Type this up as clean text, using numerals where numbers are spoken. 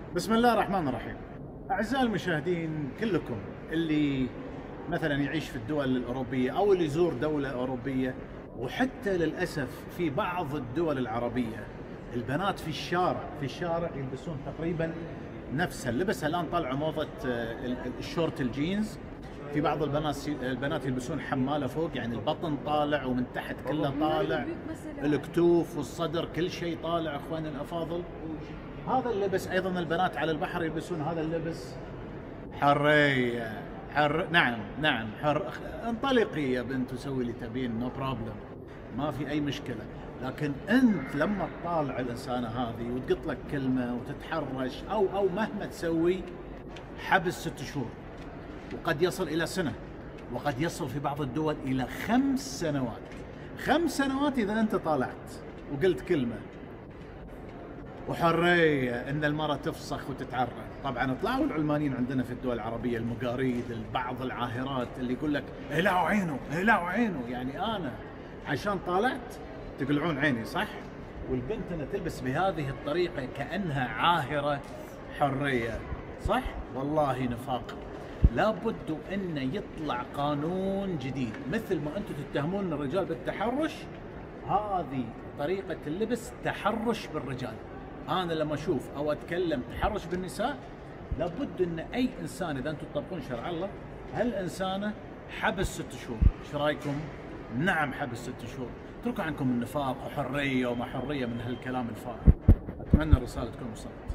بسم الله الرحمن الرحيم. أعزائي المشاهدين كلكم اللي مثلا يعيش في الدول الأوروبية أو اللي يزور دولة أوروبية، وحتى للأسف في بعض الدول العربية البنات في الشارع يلبسون تقريبا نفس اللبس. الآن طلعوا موضة الشورت الجينز. في بعض البنات يلبسون حمالة فوق، يعني البطن طالع ومن تحت كله طالع، الكتوف والصدر كل شيء طالع. اخواني الافاضل، هذا اللبس ايضا البنات على البحر يلبسون هذا اللبس. نعم حر. انطلقي يا بنت وسوي اللي تبين، نو بروبلم، ما في اي مشكله. لكن انت لما تطالع الانسانه هذه وتقط لك كلمه وتتحرش او مهما تسوي، حبس 6 شهور، وقد يصل الى سنه، وقد يصل في بعض الدول الى 5 سنوات. 5 سنوات اذا انت طالعت وقلت كلمه. وحرية ان المرأة تفسخ وتتعرى. طبعا طلعوا العلمانيين عندنا في الدول العربية، المقاريد، بعض العاهرات اللي يقول لك اهلاوا عينه، يعني انا عشان طالعت تقلعون عيني، صح؟ والبنت انها تلبس بهذه الطريقة كأنها عاهرة. حرية، صح؟ والله نفاق. لابد ان يطلع قانون جديد. مثل ما انتم تتهمون الرجال بالتحرش، هذه طريقة اللبس تحرش بالرجال. أنا لما أشوف أو أتكلم تحرش بالنساء، لابد أن أي إنسان، إذا أنتم تطبقون شرع الله، هالإنسانة حبس 6 شهور. إيش رأيكم؟ نعم، حبس 6 شهور. اتركوا عنكم النفاق وحرية وما حرية من هالكلام الفارغ. أتمنى الرسالة تكون وصلت.